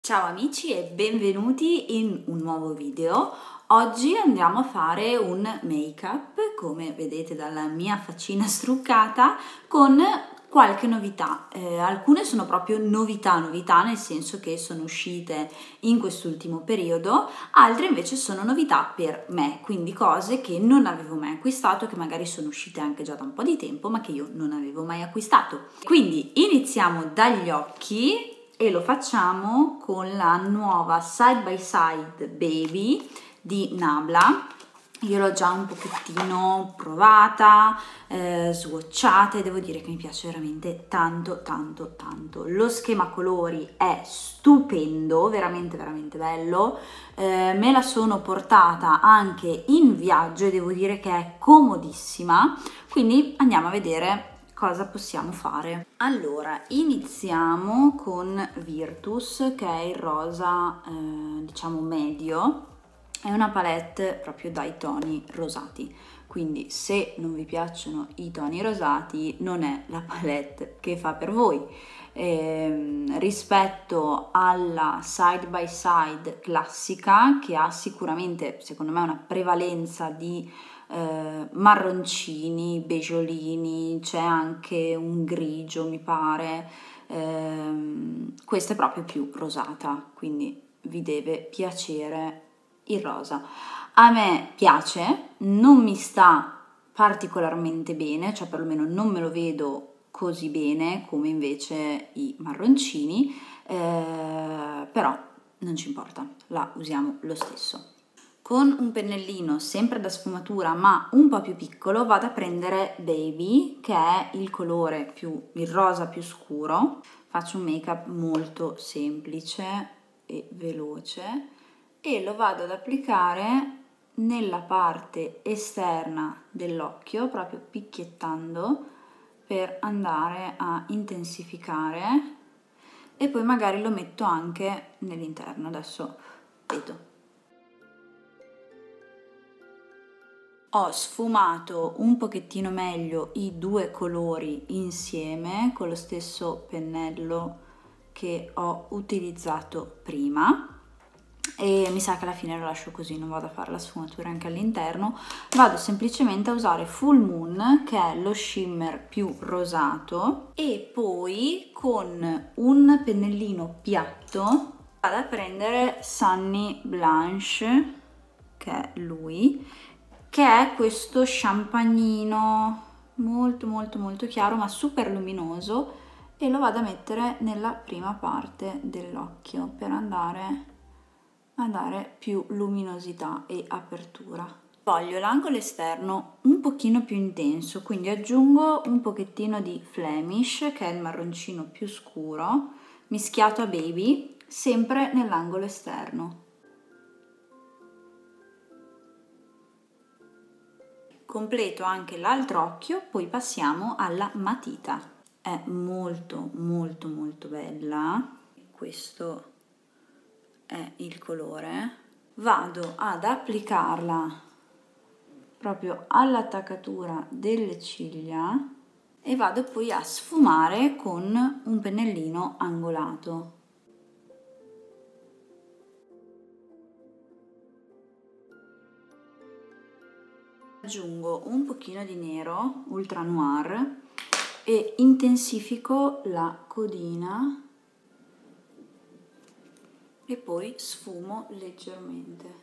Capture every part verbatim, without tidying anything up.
Ciao amici e benvenuti in un nuovo video. Oggi andiamo a fare un make-up, come vedete dalla mia faccina struccata, con qualche novità. Eh, alcune sono proprio novità, novità nel senso che sono uscite in quest'ultimo periodo, altre invece sono novità per me, quindi cose che non avevo mai acquistato, che magari sono uscite anche già da un po' di tempo, ma che io non avevo mai acquistato. Quindi iniziamo dagli occhi. E lo facciamo con la nuova Side by Side Baby di Nabla. Io l'ho già un pochettino provata, eh, swatchata e devo dire che mi piace veramente tanto tanto tanto. Lo schema colori è stupendo, veramente veramente bello. Eh, me la sono portata anche in viaggio e devo dire che è comodissima, quindi andiamo a vedere cosa possiamo fare. Allora, iniziamo con Virtus, che è il rosa, eh, diciamo medio. È una palette proprio dai toni rosati, quindi se non vi piacciono i toni rosati non è la palette che fa per voi. Eh, rispetto alla Side by Side classica, che ha sicuramente secondo me una prevalenza di eh, marroncini, beggiolini, c'è anche un grigio mi pare, eh, questa è proprio più rosata, quindi vi deve piacere il rosa. A me piace, non mi sta particolarmente bene, cioè perlomeno non me lo vedo così bene come invece i marroncini, eh, però non ci importa, la usiamo lo stesso. Con un pennellino sempre da sfumatura ma un po' più piccolo vado a prendere Baby, che è il colore più, il rosa più scuro. Faccio un make up molto semplice e veloce e lo vado ad applicare nella parte esterna dell'occhio, proprio picchiettando per andare a intensificare, e poi magari lo metto anche nell'interno, adesso vedo. Ho sfumato un pochettino meglio i due colori insieme con lo stesso pennello che ho utilizzato prima e mi sa che alla fine lo lascio così, non vado a fare la sfumatura anche all'interno. Vado semplicemente a usare Full Moon, che è lo shimmer più rosato, e poi con un pennellino piatto vado a prendere Sunny Blanche, che è lui, che è questo champagnino molto molto molto chiaro ma super luminoso, e lo vado a mettere nella prima parte dell'occhio per andare a dare più luminosità e apertura. Voglio l'angolo esterno un pochino più intenso, quindi aggiungo un pochettino di Flemish, che è il marroncino più scuro, mischiato a Baby, sempre nell'angolo esterno. Completo anche l'altro occhio, poi passiamo alla matita. È molto molto molto bella, questo è il colore. Vado ad applicarla proprio all'attaccatura delle ciglia e vado poi a sfumare con un pennellino angolato. Aggiungo un pochino di nero Ultra Noir e intensifico la codina e poi sfumo leggermente.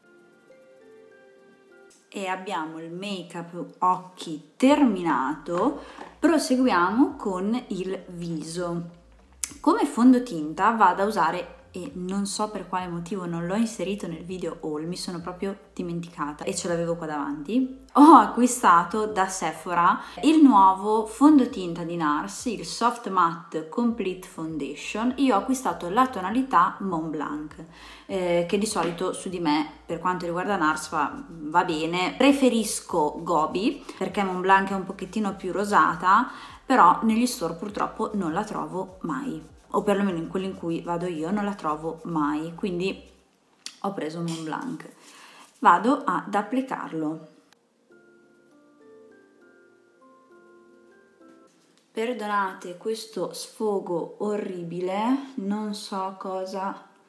E abbiamo il make up occhi terminato. Proseguiamo con il viso. Come fondotinta vado a usare, e non so per quale motivo non l'ho inserito nel video haul, mi sono proprio dimenticata e ce l'avevo qua davanti, ho acquistato da Sephora il nuovo fondotinta di NARS, il Soft Matte Complete Foundation. Io ho acquistato la tonalità Mont Blanc, eh, che di solito su di me per quanto riguarda NARS va, va bene. Preferisco Gobi perché Mont Blanc è un pochettino più rosata, però negli store purtroppo non la trovo mai, o perlomeno in quelli in cui vado io non la trovo mai, quindi ho preso Mont Blanc. Vado ad applicarlo. Perdonate questo sfogo orribile, non so cosa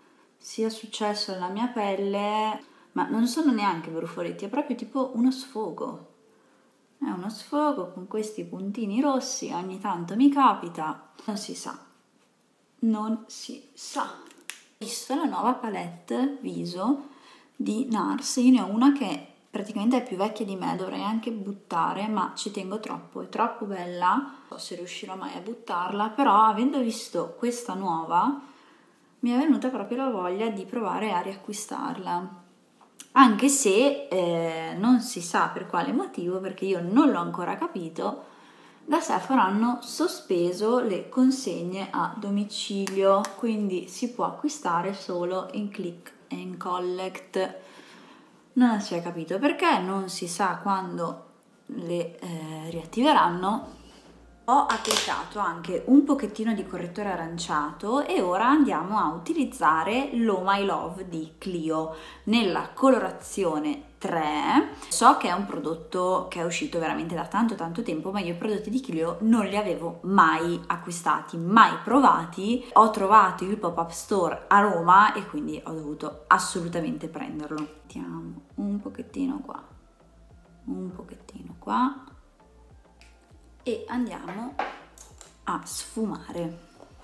sia successo alla mia pelle, ma non sono neanche brufoletti, è proprio tipo uno sfogo. È uno sfogo con questi puntini rossi, ogni tanto mi capita, non si sa, non si sa. Ho visto la nuova palette viso di NARS, io ne ho una che praticamente è più vecchia di me, dovrei anche buttare, ma ci tengo troppo, è troppo bella, non so se riuscirò mai a buttarla, però avendo visto questa nuova mi è venuta proprio la voglia di provare a riacquistarla, anche se eh, non si sa per quale motivo, perché io non l'ho ancora capito. Da Sephora hanno sospeso le consegne a domicilio, quindi si può acquistare solo in click and collect. Non si è capito perché, non si sa quando le eh, riattiveranno. Ho applicato anche un pochettino di correttore aranciato e ora andiamo a utilizzare l'Oh My Love di Clio nella colorazione tre. So che è un prodotto che è uscito veramente da tanto tanto tempo, ma io i prodotti di Clio non li avevo mai acquistati, mai provati. Ho trovato il pop-up store a Roma e quindi ho dovuto assolutamente prenderlo. Mettiamo un pochettino qua, un pochettino qua e andiamo a sfumare.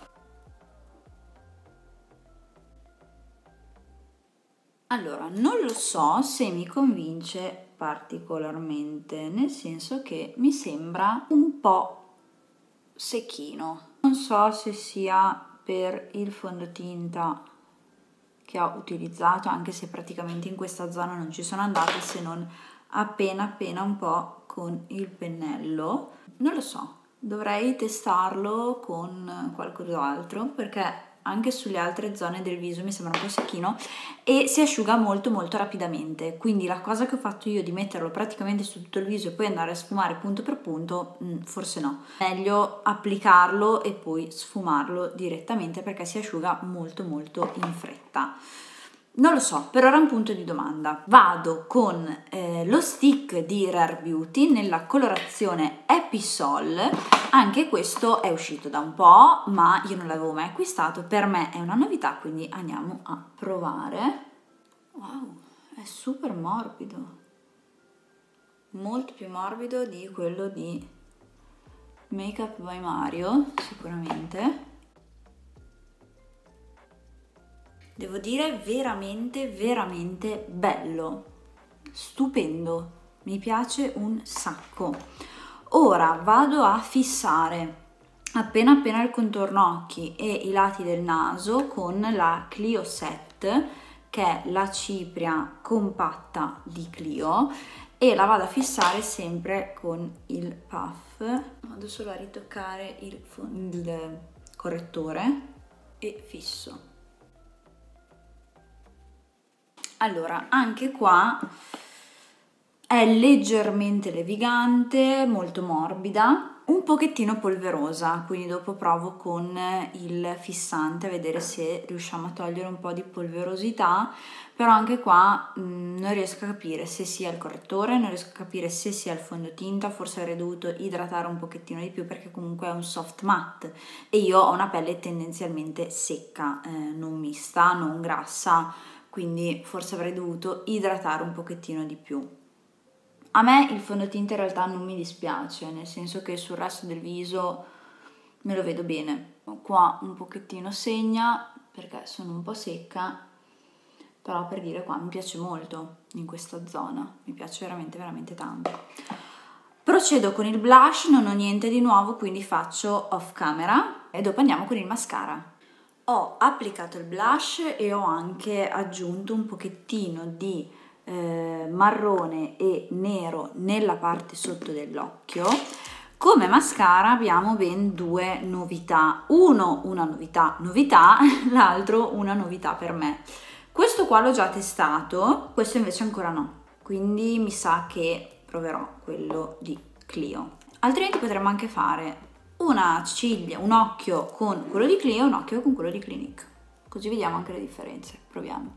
Allora, non lo so se mi convince particolarmente, nel senso che mi sembra un po' secchino. Non so se sia per il fondotinta che ho utilizzato, anche se praticamente in questa zona non ci sono andata se non appena appena un po' con il pennello. Non lo so, dovrei testarlo con qualcos'altro, perché anche sulle altre zone del viso mi sembra un po' secchino e si asciuga molto molto rapidamente, quindi la cosa che ho fatto io di metterlo praticamente su tutto il viso e poi andare a sfumare punto per punto, forse no, meglio applicarlo e poi sfumarlo direttamente perché si asciuga molto molto in fretta. Non lo so, per ora è un punto di domanda. Vado con eh, lo stick di Rare Beauty nella colorazione Happy Soul. Anche questo è uscito da un po', ma io non l'avevo mai acquistato. Per me è una novità, quindi andiamo a provare. Wow, è super morbido. Molto più morbido di quello di Makeup by Mario, sicuramente. Devo dire veramente, veramente bello, stupendo, mi piace un sacco. Ora vado a fissare appena appena il contorno occhi e i lati del naso con la Clio Set, che è la cipria compatta di Clio, e la vado a fissare sempre con il puff. Vado solo a ritoccare il, il correttore e fisso. Allora, anche qua è leggermente levigante, molto morbida, un pochettino polverosa, quindi dopo provo con il fissante a vedere se riusciamo a togliere un po' di polverosità, però anche qua mh, non riesco a capire se sia il correttore, non riesco a capire se sia il fondotinta, forse avrei dovuto idratare un pochettino di più perché comunque è un soft matte e io ho una pelle tendenzialmente secca, eh, non mista, non grassa, quindi forse avrei dovuto idratare un pochettino di più. A me il fondotinta in realtà non mi dispiace, nel senso che sul resto del viso me lo vedo bene. Qua un pochettino segna perché sono un po' secca, però per dire qua mi piace molto in questa zona, mi piace veramente veramente tanto. Procedo con il blush, non ho niente di nuovo, quindi faccio off camera e dopo andiamo con il mascara. Ho applicato il blush e ho anche aggiunto un pochettino di eh, marrone e nero nella parte sotto dell'occhio. Come mascara abbiamo ben due novità, uno una novità novità, l'altro una novità per me. Questo qua l'ho già testato, questo invece ancora no, quindi mi sa che proverò quello di Clio. Altrimenti potremmo anche fare una ciglia, un occhio con quello di Clio e un occhio con quello di Clinique, così vediamo anche le differenze. Proviamo.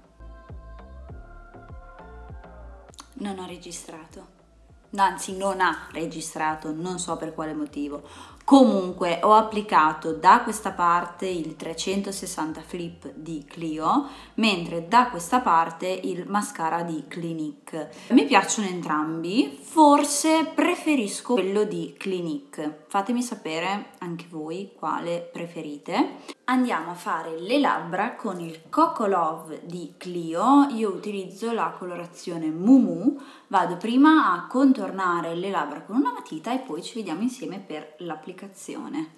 Non ho registrato, anzi non ha registrato, non so per quale motivo. Comunque ho applicato da questa parte il trecentosessanta Flip di Clio, mentre da questa parte il mascara di Clinique. Mi piacciono entrambi, forse preferisco quello di Clinique. Fatemi sapere anche voi quale preferite. Andiamo a fare le labbra con il Coco Love di Clio. Io utilizzo la colorazione Mumu. Vado prima a contornare le labbra con una matita e poi ci vediamo insieme per l'applicazione.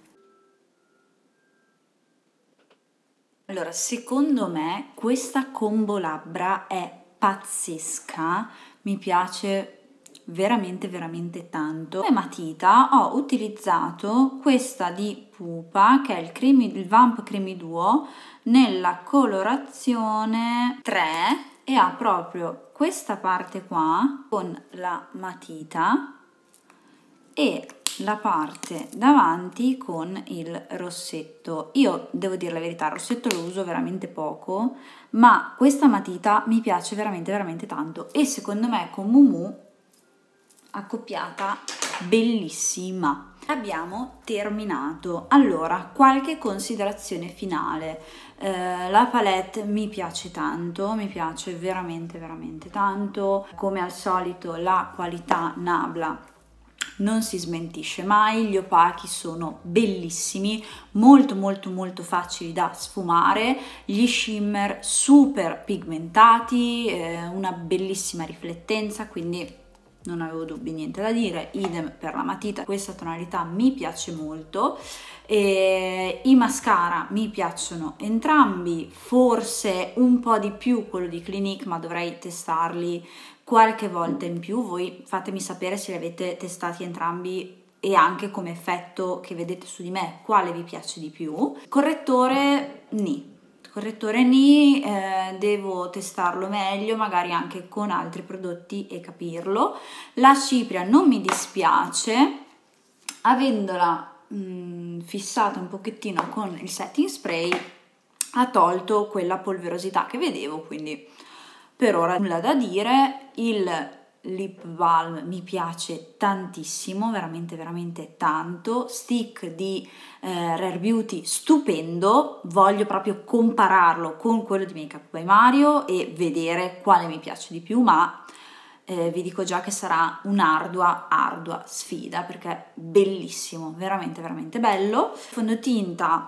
Allora, secondo me questa combo labbra è pazzesca, mi piace veramente veramente tanto. Come matita ho utilizzato questa di Pupa, che è il, creamy, il Vamp Creamy Duo nella colorazione tre, e ha proprio questa parte qua con la matita e la parte davanti con il rossetto. Io devo dire la verità, il rossetto lo uso veramente poco, ma questa matita mi piace veramente veramente tanto e secondo me con Mumu accoppiata bellissima. Abbiamo terminato. Allora, qualche considerazione finale. Eh, la palette mi piace tanto, mi piace veramente veramente tanto. Come al solito la qualità Nabla non si smentisce mai, gli opachi sono bellissimi, molto molto molto facili da sfumare, gli shimmer super pigmentati, eh, una bellissima riflettenza, quindi non avevo dubbi, niente da dire. Idem per la matita, questa tonalità mi piace molto. E i mascara mi piacciono entrambi, forse un po' di più quello di Clinique, ma dovrei testarli qualche volta in più. Voi fatemi sapere se li avete testati entrambi e anche come effetto che vedete su di me quale vi piace di più. Correttore ni. Correttore ni, eh, devo testarlo meglio, magari anche con altri prodotti e capirlo. La cipria non mi dispiace, avendola mh, fissata un pochettino con il setting spray ha tolto quella polverosità che vedevo, quindi per ora nulla da dire. Il lip balm mi piace tantissimo, veramente veramente tanto. Stick di eh, Rare Beauty stupendo, voglio proprio compararlo con quello di Makeup by Mario e vedere quale mi piace di più, ma eh, vi dico già che sarà un'ardua ardua sfida perché è bellissimo, veramente veramente bello. Fondotinta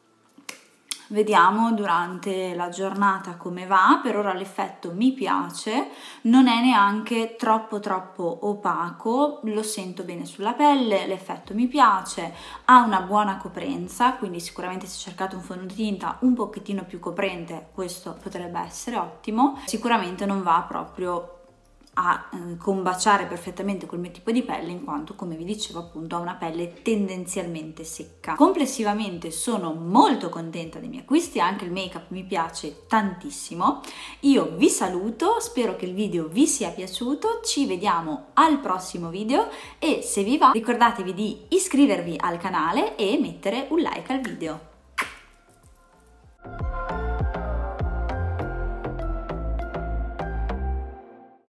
vediamo durante la giornata come va. Per ora l'effetto mi piace, non è neanche troppo troppo opaco, lo sento bene sulla pelle, l'effetto mi piace, ha una buona coprenza, quindi sicuramente se cercate un fondotinta un pochettino più coprente questo potrebbe essere ottimo. Sicuramente non va proprio a eh, combaciare perfettamente col mio tipo di pelle, in quanto, come vi dicevo, appunto ha una pelle tendenzialmente secca. Complessivamente sono molto contenta dei miei acquisti, anche il make up mi piace tantissimo. Io vi saluto, spero che il video vi sia piaciuto, ci vediamo al prossimo video e se vi va ricordatevi di iscrivervi al canale e mettere un like al video.